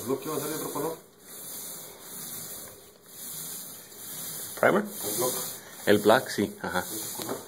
bloque va a ser de otro color. ¿Primer? El bloque. El black, sí, ajá. De otro color.